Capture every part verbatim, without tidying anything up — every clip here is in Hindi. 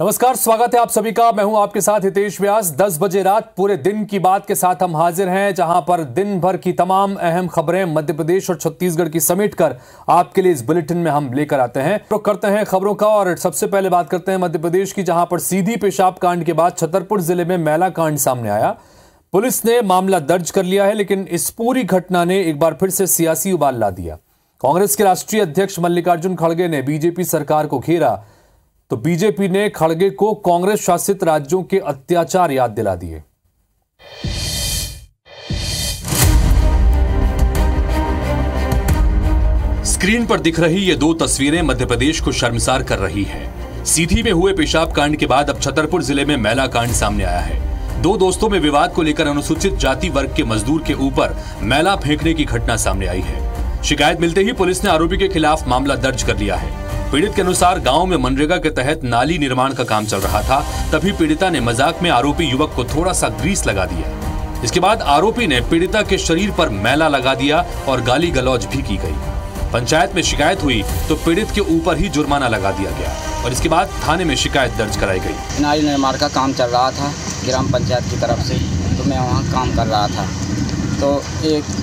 नमस्कार, स्वागत है आप सभी का। मैं हूं आपके साथ हितेश व्यास। दस बजे रात पूरे दिन की बात के साथ हम हाजिर हैं, जहां पर दिन भर की तमाम अहम खबरें मध्य प्रदेश और छत्तीसगढ़ की समेटकर आपके लिए इस बुलेटिन में हम लेकर आते हैं। तो करते हैं खबरों का और सबसे पहले बात करते हैं मध्य प्रदेश की, जहां पर सीधी पेशाब कांड के बाद छतरपुर जिले में मैला कांड सामने आया। पुलिस ने मामला दर्ज कर लिया है, लेकिन इस पूरी घटना ने एक बार फिर से सियासी उबाल ला दिया। कांग्रेस के राष्ट्रीय अध्यक्ष मल्लिकार्जुन खड़गे ने बीजेपी सरकार को घेरा, तो बीजेपी ने खड़गे को कांग्रेस शासित राज्यों के अत्याचार याद दिला दिए। स्क्रीन पर दिख रही ये दो तस्वीरें मध्य प्रदेश को शर्मसार कर रही है। सीधी में हुए पेशाब कांड के बाद अब छतरपुर जिले में मैला कांड सामने आया है। दो दोस्तों में विवाद को लेकर अनुसूचित जाति वर्ग के मजदूर के ऊपर मैला फेंकने की घटना सामने आई है। शिकायत मिलते ही पुलिस ने आरोपी के खिलाफ मामला दर्ज कर लिया है। पीड़ित के अनुसार गांव में मनरेगा के तहत नाली निर्माण का काम चल रहा था, तभी पीड़िता ने मजाक में आरोपी युवक को थोड़ा सा ग्रीस लगा दिया। इसके बाद आरोपी ने पीड़िता के शरीर पर मैला लगा दिया और गाली गलौज भी की गई। पंचायत में शिकायत हुई तो पीड़ित के ऊपर ही जुर्माना लगा दिया गया और इसके बाद थाने में शिकायत दर्ज कराई गई। नाली निर्माण का काम चल रहा था ग्राम पंचायत की तरफ से, तो मैं वहाँ काम कर रहा था, तो एक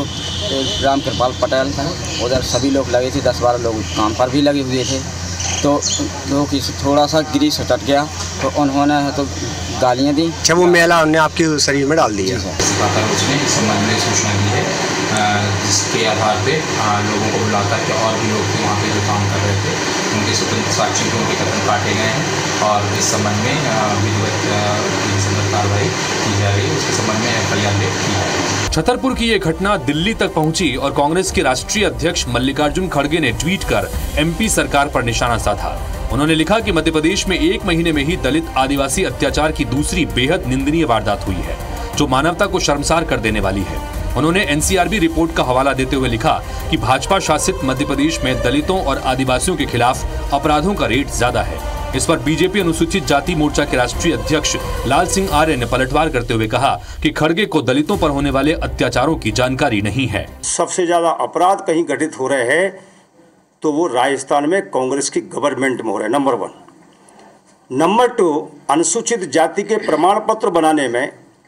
राम कृपाल पटेल था, उधर सभी लोग लगे थे, दस बारह लोग काम पर भी लगे हुए थे। तो लोग थोड़ा सा ग्रीस हटट गया तो उन्होंने तो गालियाँ दी। अच्छा, वो मैला उन्होंने आपके शरीर में डाल दिया। उसने इस संबंध में सूचना दी है, जिसके आधार पे लोगों को बुलाकर के और भी लोग थे वहाँ पे जो काम कर रहे थे, उनके स्वतंत्र साक्षी को उनके कथन काटे गए हैं और इस संबंध में विधिवत कार्रवाई की जा रही है। उसके संबंध में एफ आई आर की है। छतरपुर की ये घटना दिल्ली तक पहुंची और कांग्रेस के राष्ट्रीय अध्यक्ष मल्लिकार्जुन खड़गे ने ट्वीट कर एमपी सरकार पर निशाना साधा। उन्होंने लिखा कि मध्य प्रदेश में एक महीने में ही दलित आदिवासी अत्याचार की दूसरी बेहद निंदनीय वारदात हुई है, जो मानवता को शर्मसार कर देने वाली है। उन्होंने N C R B report का हवाला देते हुए लिखा कि भाजपा शासित मध्य प्रदेश में दलितों और आदिवासियों के खिलाफ अपराधों का रेट ज्यादा है। इस पर बीजेपी अनुसूचित जाति मोर्चा के राष्ट्रीय अध्यक्ष लाल सिंह आर्य ने पलटवार करते हुए कहा कि खड़गे को दलितों पर होने वाले अत्याचारों की जानकारी नहीं है। सबसे ज्यादा अपराध कहीं घटित हो रहे हैं तो वो राजस्थान में कांग्रेस की गवर्नमेंट में हो रहा है, नंबर वन। नंबर टू, अनुसूचित जाति के प्रमाण पत्र बनाने में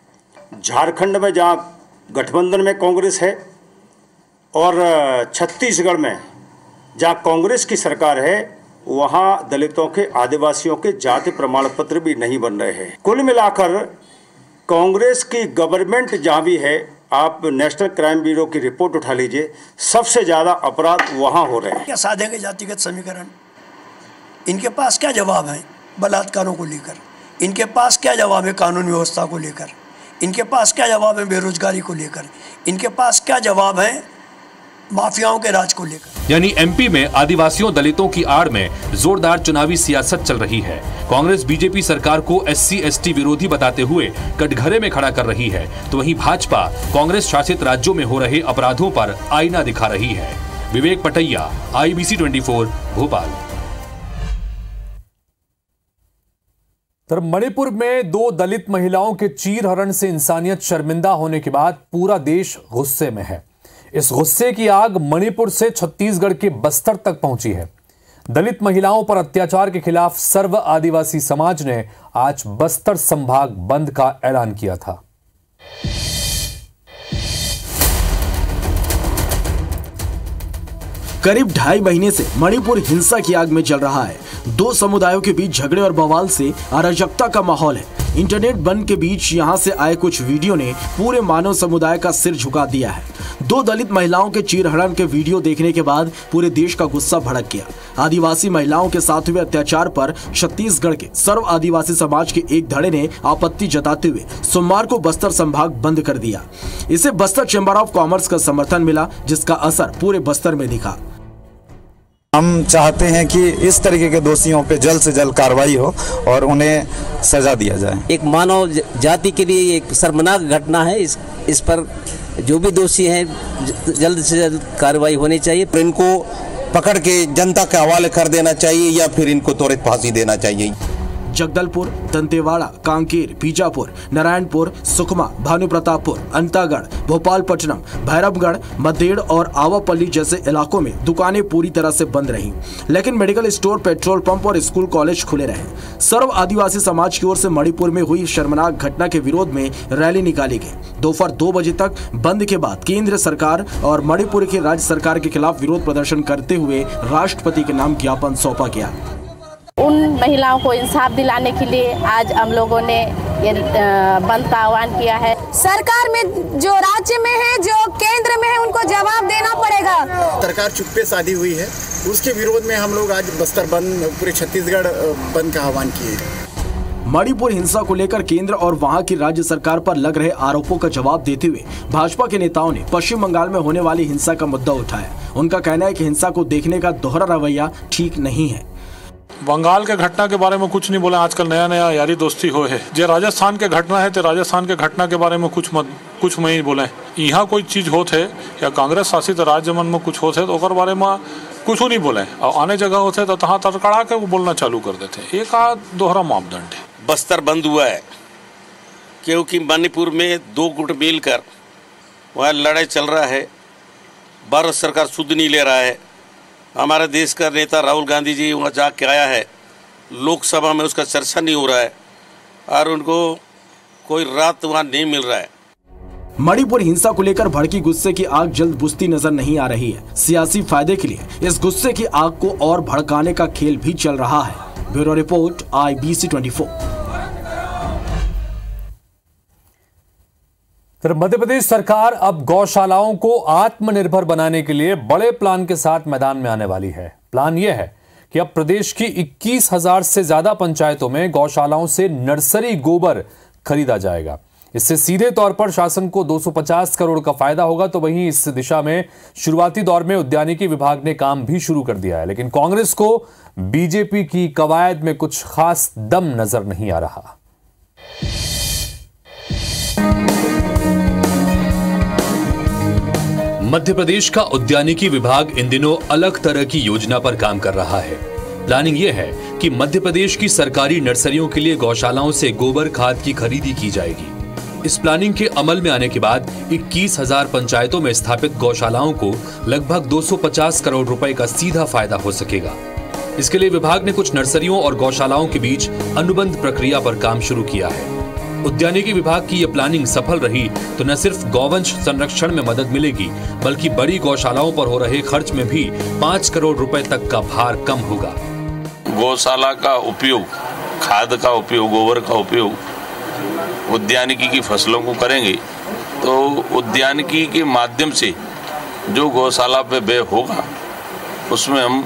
झारखंड में जहाँ गठबंधन में कांग्रेस है और छत्तीसगढ़ में जहाँ कांग्रेस की सरकार है, वहाँ दलितों के आदिवासियों के जाति प्रमाण पत्र भी नहीं बन रहे हैं। कुल मिलाकर कांग्रेस की गवर्नमेंट जहाँ भी है, आप नेशनल क्राइम ब्यूरो की रिपोर्ट उठा लीजिए, सबसे ज़्यादा अपराध वहाँ हो रहे हैं। क्या साधेंगे जातिगत समीकरण? इनके पास क्या जवाब है बलात्कारों को लेकर? इनके पास क्या जवाब है कानून व्यवस्था को लेकर? इनके पास क्या जवाब है बेरोजगारी को लेकर? इनके पास क्या जवाब है माफियाओं के राज को लेकर? यानी एमपी में आदिवासियों दलितों की आड़ में जोरदार चुनावी सियासत चल रही है। कांग्रेस बीजेपी सरकार को एस सी एस टी विरोधी बताते हुए कटघरे में खड़ा कर रही है, तो वहीं भाजपा कांग्रेस शासित राज्यों में हो रहे अपराधों पर आईना दिखा रही है। विवेक पटैया, आई बी सी चौबीस, भोपाल। तर मणिपुर में दो दलित महिलाओं के चीरहरण से इंसानियत शर्मिंदा होने के बाद पूरा देश गुस्से में है। इस गुस्से की आग मणिपुर से छत्तीसगढ़ के बस्तर तक पहुंची है। दलित महिलाओं पर अत्याचार के खिलाफ सर्व आदिवासी समाज ने आज बस्तर संभाग बंद का ऐलान किया था। करीब ढाई महीने से मणिपुर हिंसा की आग में जल रहा है। दो समुदायों के बीच झगड़े और बवाल से अराजकता का माहौल है। इंटरनेट बंद के बीच यहां से आए कुछ वीडियो ने पूरे मानव समुदाय का सिर झुका दिया है। दो दलित महिलाओं के चीरहरण के वीडियो देखने के बाद पूरे देश का गुस्सा भड़क गया। आदिवासी महिलाओं के साथ हुए अत्याचार पर छत्तीसगढ़ के सर्व आदिवासी समाज के एक धड़े ने आपत्ति जताते हुए सोमवार को बस्तर संभाग बंद कर दिया। इसे बस्तर चैम्बर ऑफ कॉमर्स का समर्थन मिला, जिसका असर पूरे बस्तर में दिखा। हम चाहते हैं कि इस तरीके के दोषियों पे जल्द से जल्द कार्रवाई हो और उन्हें सजा दिया जाए। एक मानव जाति के लिए एक शर्मनाक घटना है। इस इस पर जो भी दोषी हैं जल्द से जल्द कार्रवाई होनी चाहिए। इनको पकड़ के जनता के हवाले कर देना चाहिए या फिर इनको त्वरित फांसी देना चाहिए। जगदलपुर, दंतेवाड़ा, कांकेर, बीजापुर, नारायणपुर, सुकमा, भानुप्रतापपुर, अंतागढ़, भोपालपट्टनम, भैरवगढ़, मदेड़ और आवापल्ली जैसे इलाकों में दुकानें पूरी तरह से बंद रहीं, लेकिन मेडिकल स्टोर, पेट्रोल पंप और स्कूल कॉलेज खुले रहे। सर्व आदिवासी समाज की ओर से मणिपुर में हुई शर्मनाक घटना के विरोध में रैली निकाली गई। दोपहर दो बजे तक बंद के बाद केंद्र सरकार और मणिपुर की राज्य सरकार के खिलाफ विरोध प्रदर्शन करते हुए राष्ट्रपति के नाम ज्ञापन सौंपा गया। उन महिलाओं को इंसाफ दिलाने के लिए आज हम लोगों ने ये बंद का आह्वान किया है। सरकार में जो राज्य में है, जो केंद्र में है, उनको जवाब देना पड़ेगा। सरकार चुप्पे साधी हुई है, उसके विरोध में हम लोग आज बस्तर बंद, पूरे छत्तीसगढ़ बंद का आह्वान किए। मणिपुर हिंसा को लेकर केंद्र और वहां की राज्य सरकार पर लग रहे आरोपों का जवाब देते हुए भाजपा के नेताओं ने पश्चिम बंगाल में होने वाली हिंसा का मुद्दा उठाया। उनका कहना है कि हिंसा को देखने का दोहरा रवैया ठीक नहीं है। बंगाल के घटना के बारे में कुछ नहीं बोला, आजकल नया नया यारी दोस्ती हो है। जो राजस्थान के घटना है तो राजस्थान के घटना के बारे में कुछ मत कुछ नहीं बोले। यहाँ कोई चीज होते या कांग्रेस शासित राज्य मन में कुछ होते तो बारे में कुछ नहीं बोले, और आने जगह होते तो तहाँ तड़कड़ा के वो बोलना चालू कर देते। एक दोहरा मापदंड है। बस्तर बंद हुआ है क्योंकि मणिपुर में दो गुट मिलकर वहाँ लड़ाई चल रहा है। भारत सरकार सुध नहीं ले रहा है। हमारे देश का नेता राहुल गांधी जी वहाँ जाके आया है, लोकसभा में उसका चर्चा नहीं हो रहा है और उनको कोई रात वहाँ नहीं मिल रहा है। मणिपुर हिंसा को लेकर भड़की गुस्से की आग जल्द बुझती नजर नहीं आ रही है। सियासी फायदे के लिए इस गुस्से की आग को और भड़काने का खेल भी चल रहा है। Bureau report, I B C चौबीस। मध्य प्रदेश सरकार अब गौशालाओं को आत्मनिर्भर बनाने के लिए बड़े प्लान के साथ मैदान में आने वाली है। प्लान यह है कि अब प्रदेश की इक्कीस हजार से ज्यादा पंचायतों में गौशालाओं से नर्सरी गोबर खरीदा जाएगा। इससे सीधे तौर पर शासन को दो सौ पचास करोड़ का फायदा होगा। तो वहीं इस दिशा में शुरुआती दौर में उद्यानिकी विभाग ने काम भी शुरू कर दिया है, लेकिन कांग्रेस को बीजेपी की कवायद में कुछ खास दम नजर नहीं आ रहा। मध्य प्रदेश का उद्यानिकी विभाग इन दिनों अलग तरह की योजना पर काम कर रहा है। प्लानिंग यह है कि मध्य प्रदेश की सरकारी नर्सरियों के लिए गौशालाओं से गोबर खाद की खरीदी की जाएगी। इस प्लानिंग के अमल में आने के बाद इक्कीस हजार पंचायतों में स्थापित गौशालाओं को लगभग दो सौ पचास करोड़ रुपए का सीधा फायदा हो सकेगा। इसके लिए विभाग ने कुछ नर्सरियों और गौशालाओं के बीच अनुबंध प्रक्रिया पर काम शुरू किया है। उद्यानिकी विभाग की यह प्लानिंग सफल रही तो न सिर्फ गौवंश संरक्षण में मदद मिलेगी, बल्कि बड़ी गौशालाओं पर हो रहे खर्च में भी पाँच करोड़ रुपए तक का भार कम होगा। गौशाला का उपयोग, खाद का उपयोग, गोबर का उपयोग उद्यानिकी की फसलों को करेंगे तो उद्यानिकी के माध्यम से जो गौशाला पे व्यय होगा उसमें हम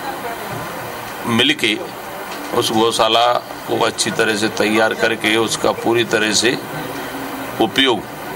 मिलके उस गौशाला को अच्छी तरह से तैयार करके उसका पूरी तरह से उपयोग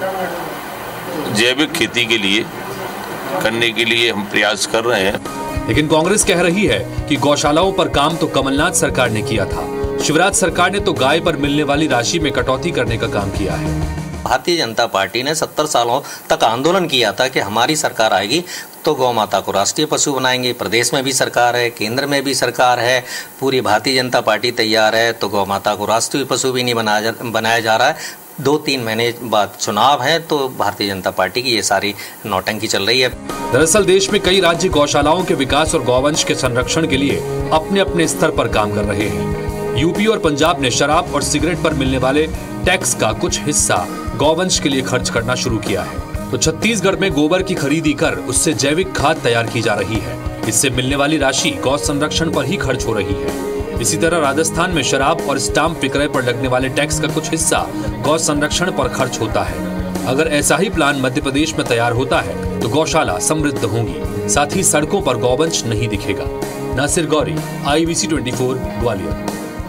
जैविक खेती के लिए करने के लिए हम प्रयास कर रहे हैं। लेकिन कांग्रेस कह रही है कि गौशालाओं पर काम तो कमलनाथ सरकार ने किया था। शिवराज सरकार ने तो गाय पर मिलने वाली राशि में कटौती करने का काम किया है। भारतीय जनता पार्टी ने सत्तर सालों तक आंदोलन किया था कि हमारी सरकार आएगी तो गौ माता को राष्ट्रीय पशु बनाएंगे। प्रदेश में भी सरकार है, केंद्र में भी सरकार है, पूरी भारतीय जनता पार्टी तैयार है, तो गौ माता को राष्ट्रीय पशु भी नहीं बनाया बनाया जा रहा है। दो तीन महीने बाद चुनाव है तो भारतीय जनता पार्टी की ये सारी नौटंकी चल रही है। दरअसल देश में कई राज्य गौशालाओं के विकास और गौवंश के संरक्षण के लिए अपने अपने स्तर पर काम कर रहे हैं। यूपी और पंजाब ने शराब और सिगरेट पर मिलने वाले टैक्स का कुछ हिस्सा गौवंश के लिए खर्च करना शुरू किया है। तो छत्तीसगढ़ में गोबर की खरीदी कर उससे जैविक खाद तैयार की जा रही है। इससे मिलने वाली राशि गौ संरक्षण पर ही खर्च हो रही है। इसी तरह राजस्थान में शराब और स्टाम्प विक्रय पर लगने वाले टैक्स का कुछ हिस्सा गौ संरक्षण पर खर्च होता है। अगर ऐसा ही प्लान मध्य प्रदेश में तैयार होता है तो गौशाला समृद्ध होंगी, साथ ही सड़कों पर गौवंश नहीं दिखेगा। Nasir Gauri, I B C चौबीस, ग्वालियर।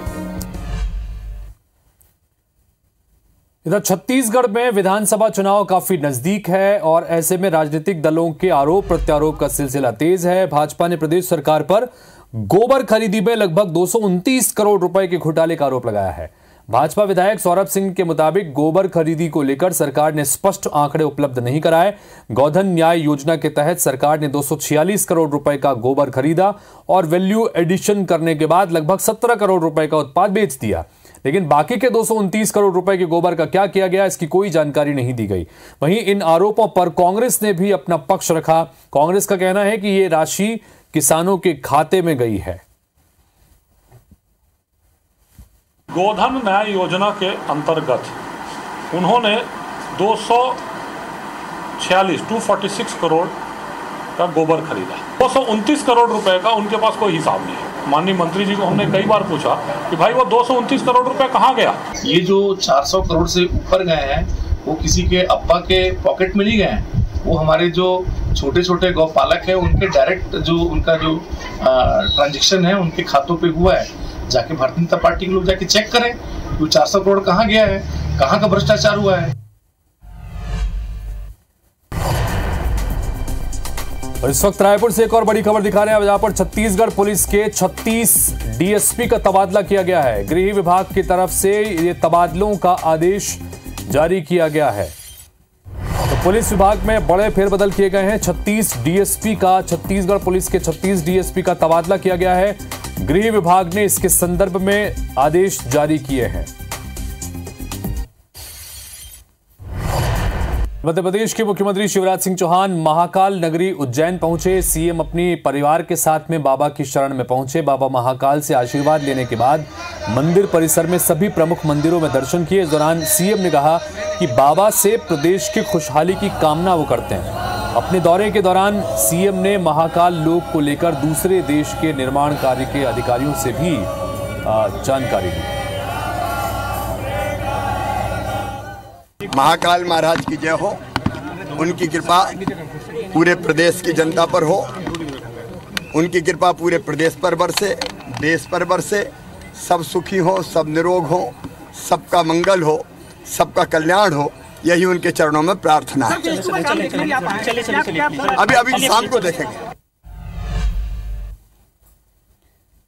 इधर छत्तीसगढ़ में विधानसभा चुनाव काफी नजदीक है और ऐसे में राजनीतिक दलों के आरोप प्रत्यारोप का सिलसिला तेज है। भाजपा ने प्रदेश सरकार पर गोबर खरीदी में लगभग दो सौ उनतीस करोड़ रुपए के घोटाले का आरोप लगाया है। भाजपा विधायक सौरभ सिंह के मुताबिक गोबर खरीदी को लेकर सरकार ने स्पष्ट आंकड़े उपलब्ध नहीं कराए। गोधन न्याय योजना के तहत सरकार ने दो सौ छियालीस करोड़ रुपए का गोबर खरीदा और वैल्यू एडिशन करने के बाद लगभग सत्रह करोड़ रुपए का उत्पाद बेच दिया, लेकिन बाकी के दो सौ उनतीस करोड़ रुपए के गोबर का क्या किया गया, इसकी कोई जानकारी नहीं दी गई। वहीं इन आरोपों पर कांग्रेस ने भी अपना पक्ष रखा। कांग्रेस का कहना है कि ये राशि किसानों के खाते में गई है। गोधन न्याय योजना के अंतर्गत उन्होंने दो सौ छियालीस टू फोर्टी सिक्स करोड़ का गोबर खरीदा। दो सौ उनतीस करोड़ रुपए का उनके पास कोई हिसाब नहीं है। माननीय मंत्री जी को हमने कई बार पूछा कि भाई वो दो सौ उनतीस करोड़ रुपए कहाँ गया। ये जो चार सौ करोड़ से ऊपर गए हैं वो किसी के अब्बा के पॉकेट में नहीं गए हैं, वो हमारे जो छोटे छोटे गौपालक हैं उनके डायरेक्ट जो उनका जो ट्रांजेक्शन है उनके खातों पे हुआ है। जाके भारतीय जनता पार्टी के लोग जाके चेक करें वो चार सौ करोड़ कहाँ गया है, कहाँ का भ्रष्टाचार हुआ है। और इस वक्त रायपुर से एक और बड़ी खबर दिखा रहे हैं, जहां पर छत्तीसगढ़ पुलिस के छत्तीस डीएसपी का तबादला किया गया है। गृह विभाग की तरफ से ये तबादलों का आदेश जारी किया गया है। तो पुलिस विभाग में बड़े फेरबदल किए गए हैं। छत्तीस डीएसपी का छत्तीसगढ़ पुलिस के छत्तीस डीएसपी का तबादला किया गया है। गृह विभाग ने इसके संदर्भ में आदेश जारी किए हैं। मध्य प्रदेश के मुख्यमंत्री शिवराज सिंह चौहान महाकाल नगरी उज्जैन पहुंचे। सीएम अपनी परिवार के साथ में बाबा की शरण में पहुंचे। बाबा महाकाल से आशीर्वाद लेने के बाद मंदिर परिसर में सभी प्रमुख मंदिरों में दर्शन किए। इस दौरान सीएम ने कहा कि बाबा से प्रदेश की खुशहाली की कामना वो करते हैं। अपने दौरे के दौरान सीएम ने महाकाल लोक को लेकर दूसरे देश के निर्माण कार्य के अधिकारियों से भी जानकारी दी। महाकाल महाराज की जय हो, उनकी कृपा पूरे प्रदेश की जनता पर हो, उनकी कृपा पूरे प्रदेश पर बरसे, देश पर बरसे, सब सुखी हो, सब निरोग हो, सबका मंगल हो, सबका कल्याण हो, यही उनके चरणों में प्रार्थना है। अभी अभी शाम को देखेंगे।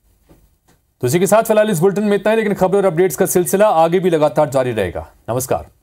तो इसी के साथ फिलहाल इस बुलेटिन में इतना ही, लेकिन खबर और अपडेट्स का सिलसिला आगे भी लगातार जारी रहेगा। नमस्कार।